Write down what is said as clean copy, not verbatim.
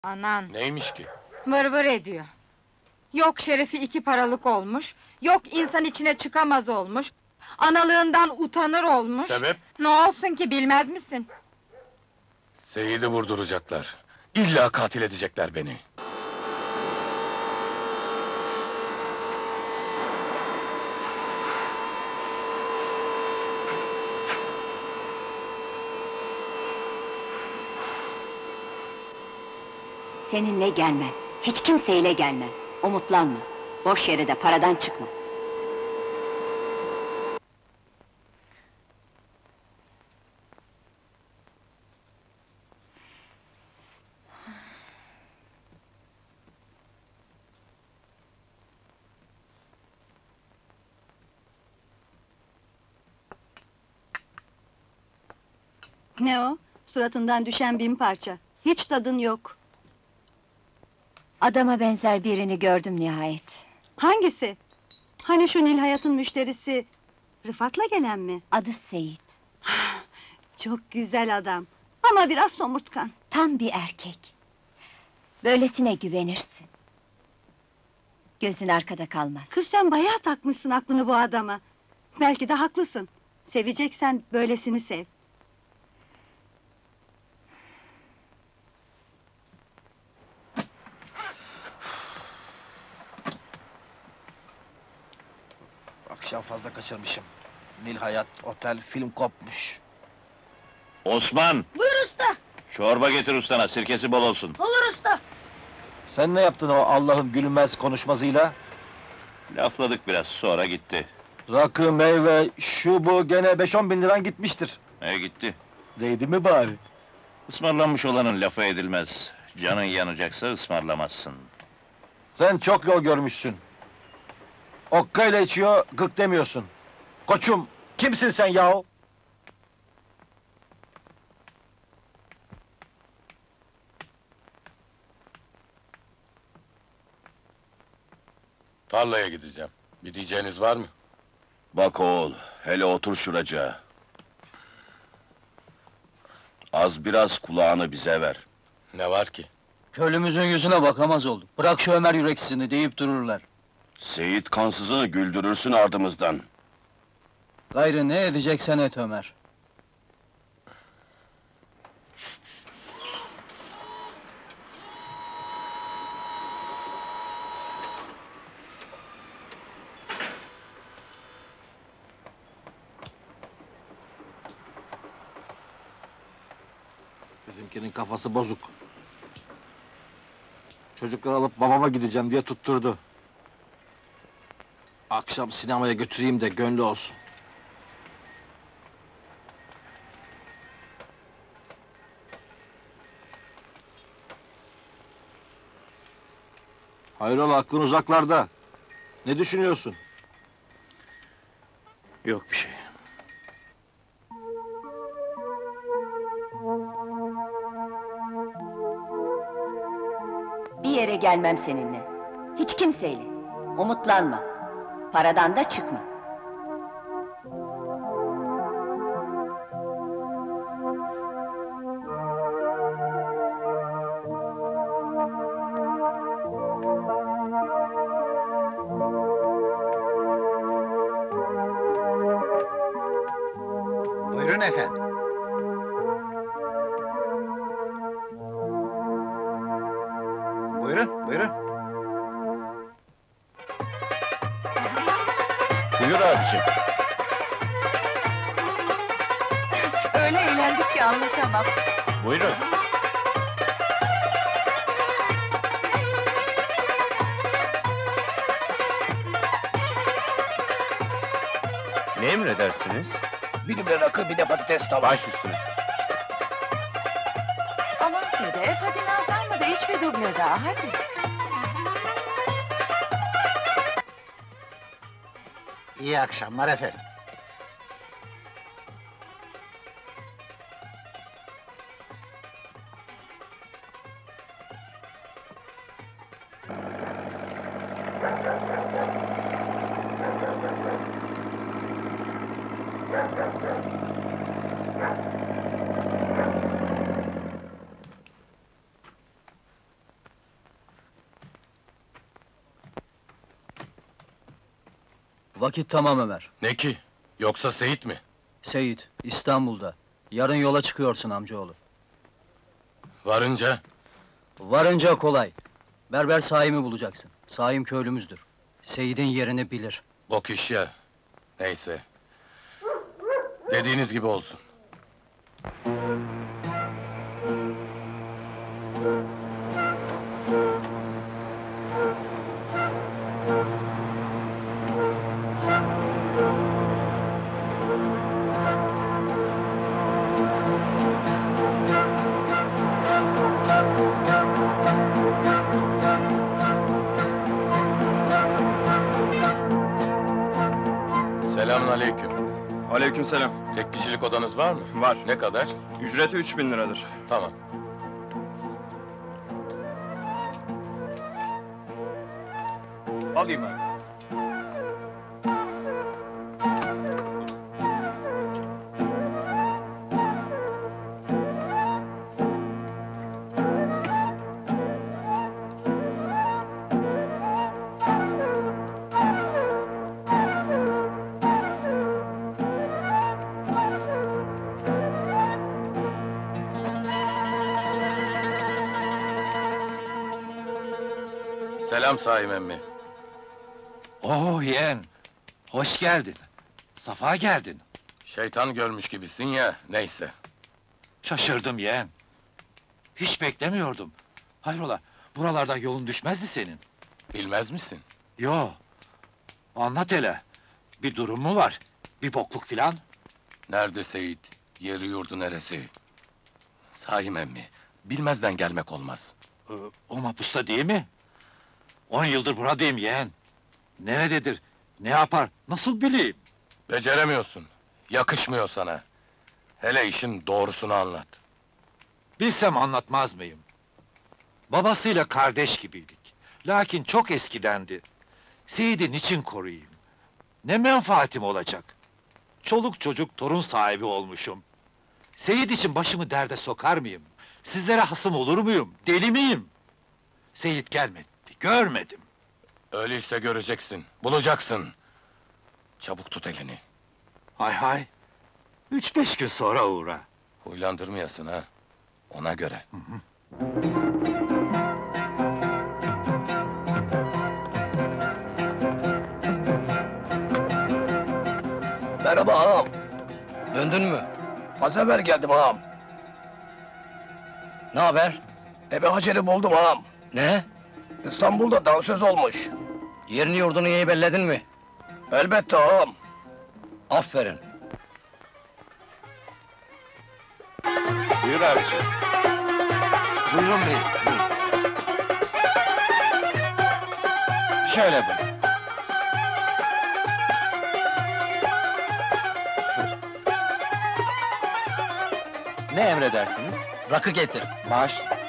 Anan, Neymiş ki? vır vır ediyor. Yok şerefi 2 paralık olmuş, yok insan içine çıkamaz olmuş, analığından utanır olmuş. Sebep? Ne olsun ki bilmez misin? Seyit'i vurduracaklar. İlla katil edecekler beni. Seninle gelmem, hiç kimseyle gelmem. Umutlanma, boş yere de paradan çıkma. Ne o? Suratından düşen 1000 parça. Hiç tadın yok. Adama benzer birini gördüm nihayet. Hangisi? Hani şu Nilhayat'ın müşterisi... Rıfat'la gelen mi? Adı Seyit, Çok güzel adam. Ama biraz somurtkan. tam bir erkek. Böylesine güvenirsin. Gözün arkada kalmaz. Kız sen bayağı takmışsın aklını bu adama. Belki de haklısın. Seveceksen böylesini sev. Akşam fazla kaçırmışım. Nilhayat, otel, film kopmuş. Osman! Buyur usta! Çorba getir ustana, sirkesi bol olsun. Olur usta! Sen ne yaptın o Allah'ın gülmez konuşmasıyla? Lafladık biraz, sonra gitti. Rakı, meyve, şu bu gene 5-10 bin liran gitmiştir. Gitti. Değdi mi bari? Ismarlanmış olanın lafı edilmez. Canın yanacaksa ısmarlamazsın. Sen çok yol görmüşsün. Okkayla içiyor, gık demiyorsun. Koçum, kimsin sen yahu? Tarlaya gideceğim. Bir diyeceğiniz var mı? Bak oğul, hele otur şuraca. Az biraz kulağını bize ver. Ne var ki? Köylümüzün yüzüne bakamaz oldu. Bırak şu Ömer yüreksizini deyip dururlar. Seyit kansızı güldürürsün ardımızdan. Gayrı ne edeceksen et Ömer. Bizimkinin kafası bozuk. Çocukları alıp babama gideceğim diye tutturdu. Akşam sinemaya götüreyim de gönlü olsun. Hayrola, aklın uzaklarda. Ne düşünüyorsun? Yok bir şey. Bir yere gelmem seninle. Hiç kimseyle. Umutlanma. Paradan da çıkma. Buyurun efendim. Buyurun, buyurun. Buyur abiciğim. Öyle eğlendik ki anlatamam. Buyurun. Ne emredersiniz? Bir de rakı, bir de patates tava. Baş üstüne. Aman Sedef, hadi nazlanma da iç bir duble daha, hadi. İyi akşamlar efendim. Vakit tamam Ömer. Ne ki? Yoksa Seyit mi? Seyit, İstanbul'da. Yarın yola çıkıyorsun amcaoğlu. Varınca Varınca kolay. Berber Saim'i bulacaksın. Saim köylümüzdür. Seyit'in yerini bilir. bok iş ya. Neyse. Dediğiniz gibi olsun. Selamünaleyküm. Aleykümselam. Tek kişilik odanız var mı? Var. Ne kadar? Ücreti 3000 liradır. Tamam. Alayım abi. Selam Saim emmi. Oo yeğen, hoş geldin. Safa geldin. Şeytan görmüş gibisin ya, neyse. Şaşırdım yeğen. Hiç beklemiyordum. Hayrola, buralarda yolun düşmezdi senin. Bilmez misin? Yo. Anlat hele. Bir durum mu var? Bir bokluk filan? Nerede Seyit? Yeri yurdu neresi? Saim emmi, bilmezden gelmek olmaz. O mapusta değil mi? 10 yıldır buradayım yeğen. Nerededir? Ne yapar? Nasıl bileyim? Beceremiyorsun. Yakışmıyor sana. Hele işin doğrusunu anlat. Bilsem anlatmaz mıyım? Babasıyla kardeş gibiydik. Lakin çok eskidendi. Seyit'i niçin koruyayım? Ne menfaatim olacak? Çoluk çocuk torun sahibi olmuşum. Seyit için başımı derde sokar mıyım? Sizlere hasım olur muyum? Deli miyim? Seyit gelmedi, görmedim. Öyleyse göreceksin, bulacaksın. Çabuk tut elini. Hay hay! 3-5 gün sonra uğra. Huylandırmayasın ha. Ona göre. Merhaba ağam. Döndün mü? Az evvel geldim ağam. Ne haber? Ebe Hacer'i buldum ağam. Ne? İstanbul'da dansöz olmuş. Yerini yurdunu iyi belledin mi? Elbette ağam. Aferin. Buyur abiciğim. Buyurun bey. Şöyle buyur. Ne emredersiniz? Rakı getir. Baş.